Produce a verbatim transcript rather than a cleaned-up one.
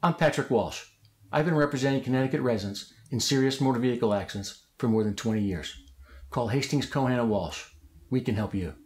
I'm Patrick Walsh. I've been representing Connecticut residents in serious motor vehicle accidents for more than twenty years. Call Hastings Cohan and Walsh. We can help you.